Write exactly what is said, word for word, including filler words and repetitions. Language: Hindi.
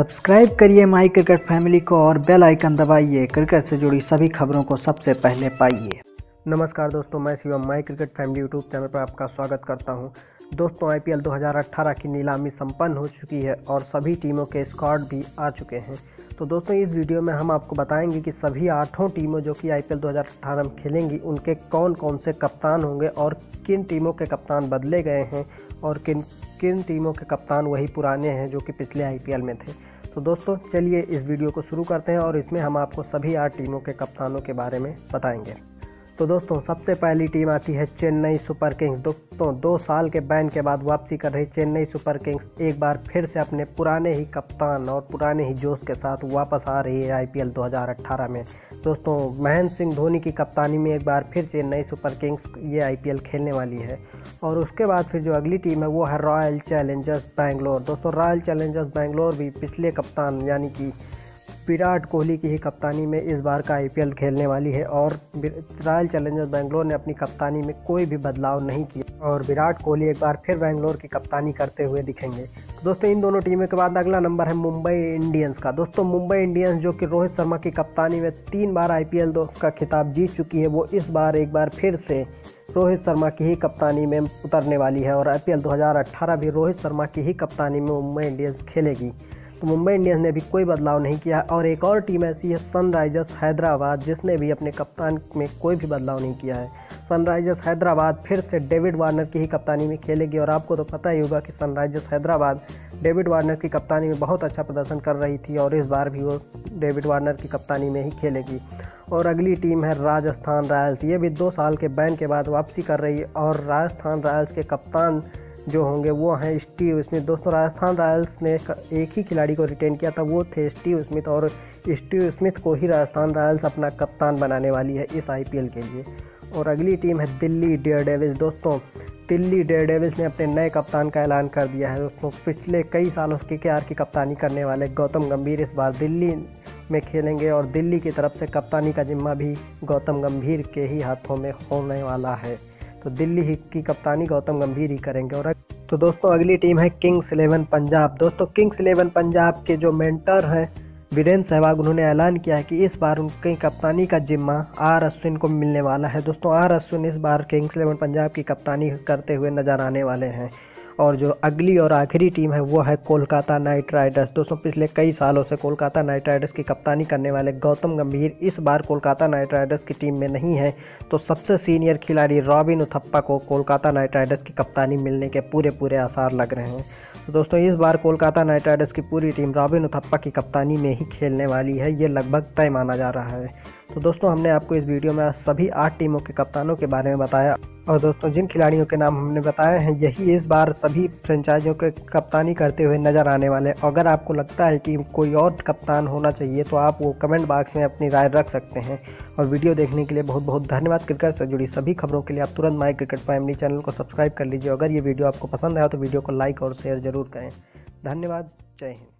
सब्सक्राइब करिए माई क्रिकेट फैमिली को और बेल आइकन दबाइए। क्रिकेट से जुड़ी सभी खबरों को सबसे पहले पाइए। नमस्कार दोस्तों, मैं Shivam my cricket family YouTube channel पर आपका स्वागत करता हूं। दोस्तों, आईपीएल दो हज़ार अठारह की नीलामी संपन्न हो चुकी है और सभी टीमों के स्क्वाड भी आ चुके हैं। तो दोस्तों, इस वीडियो में हम आपको बताएंगे कि सभी आठों टीमों जो कि आईपीएल दो हज़ार अठारह में खेलेंगी उनके कौन कौन से कप्तान होंगे और किन टीमों के कप्तान बदले गए हैं और किन किन टीमों के कप्तान वही पुराने हैं जो कि पिछले आईपीएल में थे। तो दोस्तों, चलिए इस वीडियो को शुरू करते हैं और इसमें हम आपको सभी आठ टीमों के कप्तानों के बारे में बताएंगे। तो दोस्तों, सबसे पहली टीम आती है चेन्नई सुपर किंग्स। दोस्तों, दो साल के बैन के बाद वापसी कर रही चेन्नई सुपर किंग्स एक बार फिर से अपने पुराने ही कप्तान और पुराने ही जोश के साथ वापस आ रही है आईपीएल दो हज़ार अठारह में। दोस्तों, महेंद्र सिंह धोनी की कप्तानी में एक बार फिर चेन्नई सुपर किंग्स ये आईपीएल खेलने वाली है। और उसके बाद फिर जो अगली टीम है वो है रॉयल चैलेंजर्स बैंगलोर। दोस्तों, रॉयल चैलेंजर्स बैंगलोर भी पिछले कप्तान यानी कि विराट कोहली की ही कप्तानी में इस बार का आईपीएल खेलने वाली है और रॉयल चैलेंजर्स बैंगलोर ने अपनी कप्तानी में कोई भी बदलाव नहीं किया और विराट कोहली एक बार फिर बैंगलोर की कप्तानी करते हुए दिखेंगे। दोस्तों, इन दोनों टीमों के बाद अगला नंबर है मुंबई इंडियंस का। दोस्तों, मुंबई इंडियंस जो कि रोहित शर्मा की कप्तानी में तीन बार आईपीएल का खिताब जीत चुकी है, वो इस बार एक बार फिर से रोहित शर्मा की ही कप्तानी में उतरने वाली है और आईपीएल दो हज़ार अठारह भी रोहित शर्मा की ही कप्तानी में मुंबई इंडियंस खेलेगी। तो मुंबई इंडियंस ने भी कोई बदलाव नहीं किया। और एक और टीम ऐसी है सनराइजर्स हैदराबाद, जिसने भी अपने कप्तान में कोई भी बदलाव नहीं किया है। सनराइजर्स हैदराबाद फिर से डेविड वार्नर की ही कप्तानी में खेलेगी और आपको तो पता ही होगा कि सनराइजर्स हैदराबाद डेविड वार्नर की कप्तानी में बहुत अच्छा प्रदर्शन कर रही थी और इस बार भी वो डेविड वार्नर की कप्तानी में ही खेलेगी। और अगली टीम है राजस्थान रॉयल्स। ये भी दो साल के बैन के बाद वापसी कर रही है और राजस्थान रॉयल्स के कप्तान जो होंगे वो हैं स्टीव स्मिथ। दोस्तों, राजस्थान रॉयल्स ने एक ही खिलाड़ी को रिटेन किया था, वो थे स्टीव स्मिथ और स्टीव स्मिथ को ही राजस्थान रॉयल्स अपना कप्तान बनाने वाली है इस आईपीएल के लिए। और अगली टीम है दिल्ली डेयरडेविल्स। दोस्तों, दिल्ली डेयरडेविल्स ने अपने नए कप्तान का ऐलान कर दिया है। दोस्तों, पिछले कई सालों से केकेआर की कप्तानी करने वाले गौतम गंभीर इस बार दिल्ली में खेलेंगे और दिल्ली की तरफ से कप्तानी का जिम्मा भी गौतम गंभीर के ही हाथों में होने वाला है। तो दिल्ली ही की कप्तानी गौतम गंभीर ही करेंगे। और तो दोस्तों, अगली टीम है किंग्स इलेवन पंजाब। दोस्तों, किंग्स इलेवन पंजाब के जो मेंटर हैं वीरेंद्र सहवाग, उन्होंने ऐलान किया है कि इस बार उनकी कप्तानी का जिम्मा आर अश्विन को मिलने वाला है। दोस्तों, आर अश्विन इस बार किंग्स इलेवन पंजाब की कप्तानी करते हुए नजर आने वाले हैं। और जो अगली और आखिरी टीम है वो है कोलकाता नाइट राइडर्स। दोस्तों, पिछले कई सालों से कोलकाता नाइट राइडर्स की कप्तानी करने वाले गौतम गंभीर इस बार कोलकाता नाइट राइडर्स की टीम में नहीं है। तो सबसे सीनियर खिलाड़ी रॉबिन उथप्पा को कोलकाता नाइट राइडर्स की कप्तानी मिलने के पूरे पूरे आसार लग रहे हैं। तो दोस्तों, इस बार कोलकाता नाइट राइडर्स की पूरी टीम रॉबिन उथप्पा की कप्तानी में ही खेलने वाली है, ये लगभग तय माना जा रहा है। तो दोस्तों, हमने आपको इस वीडियो में सभी आठ टीमों के कप्तानों के बारे में बताया और दोस्तों, जिन खिलाड़ियों के नाम हमने बताए हैं यही इस बार सभी फ्रेंचाइजों के कप्तानी करते हुए नजर आने वाले। अगर आपको लगता है कि कोई और कप्तान होना चाहिए तो आप वो कमेंट बॉक्स में अपनी राय रख सकते हैं। और वीडियो देखने के लिए बहुत बहुत धन्यवाद। क्रिकेट से जुड़ी सभी खबरों के लिए आप तुरंत माई क्रिकेट फैमिली चैनल को सब्सक्राइब कर लीजिए। अगर ये वीडियो आपको पसंद आया तो वीडियो को लाइक और शेयर जरूर करें। धन्यवाद। जय हिंद।